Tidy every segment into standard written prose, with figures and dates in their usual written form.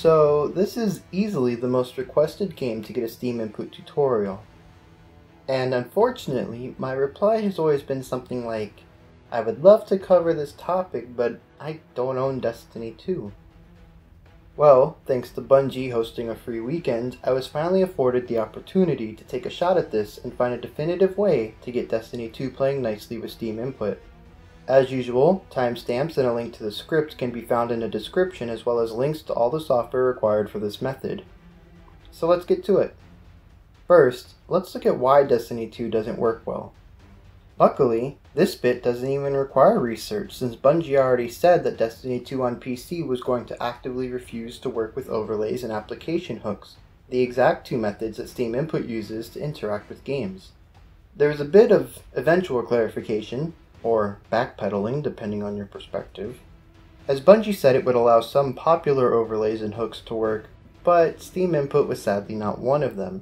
So this is easily the most requested game to get a Steam input tutorial. And unfortunately, my reply has always been something like, I would love to cover this topic, but I don't own Destiny 2. Well, thanks to Bungie hosting a free weekend, I was finally afforded the opportunity to take a shot at this and find a definitive way to get Destiny 2 playing nicely with Steam input. As usual, timestamps and a link to the script can be found in the description, as well as links to all the software required for this method. So let's get to it. First, let's look at why Destiny 2 doesn't work well. Luckily, this bit doesn't even require research, since Bungie already said that Destiny 2 on PC was going to actively refuse to work with overlays and application hooks, the exact two methods that Steam Input uses to interact with games. There is a bit of eventual clarification, or backpedaling depending on your perspective, as Bungie said it would allow some popular overlays and hooks to work, but Steam Input was sadly not one of them.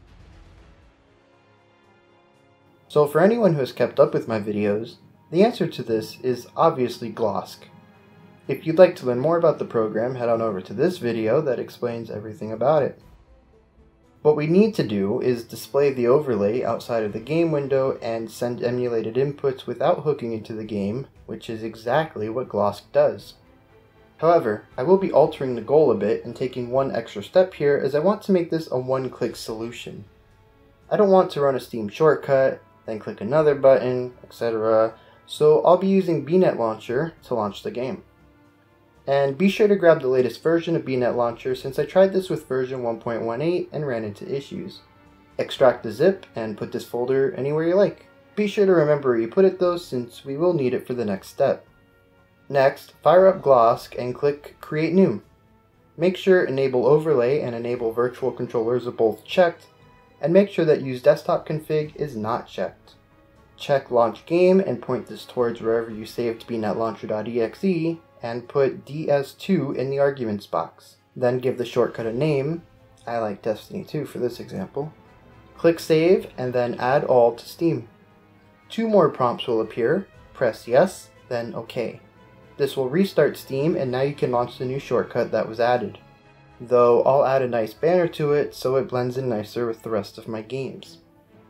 So for anyone who has kept up with my videos, the answer to this is obviously Glosk. If you'd like to learn more about the program, head on over to this video that explains everything about it. What we need to do is display the overlay outside of the game window and send emulated inputs without hooking into the game, which is exactly what Glosk does. However, I will be altering the goal a bit and taking one extra step here, as I want to make this a one-click solution. I don't want to run a Steam shortcut, then click another button, etc. So I'll be using BNet Launcher to launch the game. And be sure to grab the latest version of BNet Launcher, since I tried this with version 1.18 and ran into issues. Extract the zip and put this folder anywhere you like. Be sure to remember where you put it though, since we will need it for the next step. Next, fire up Glosk and click Create New. Make sure Enable Overlay and Enable Virtual Controllers are both checked, and make sure that Use Desktop Config is not checked. Check Launch Game and point this towards wherever you saved bnetlauncher.exe, and put DS2 in the arguments box. Then give the shortcut a name. I like Destiny 2 for this example. Click Save and then Add All to Steam. Two more prompts will appear. Press Yes, then OK. This will restart Steam, and now you can launch the new shortcut that was added. Though I'll add a nice banner to it so it blends in nicer with the rest of my games.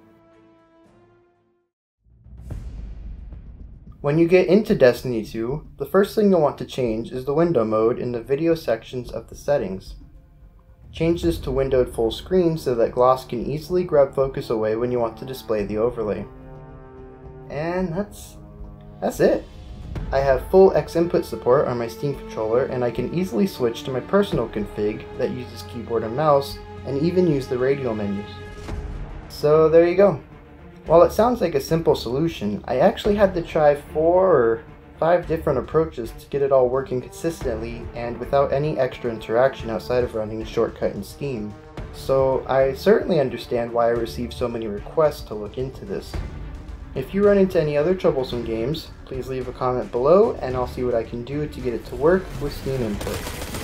When you get into Destiny 2, the first thing you'll want to change is the window mode in the video sections of the settings. Change this to windowed full screen so that Glosk can easily grab focus away when you want to display the overlay. And that's it. I have full X input support on my Steam controller, and I can easily switch to my personal config that uses keyboard and mouse, and even use the radial menus. So there you go. While it sounds like a simple solution, I actually had to try 4 or 5 different approaches to get it all working consistently and without any extra interaction outside of running a shortcut in Steam. So I certainly understand why I received so many requests to look into this. If you run into any other troublesome games, please leave a comment below and I'll see what I can do to get it to work with Steam input.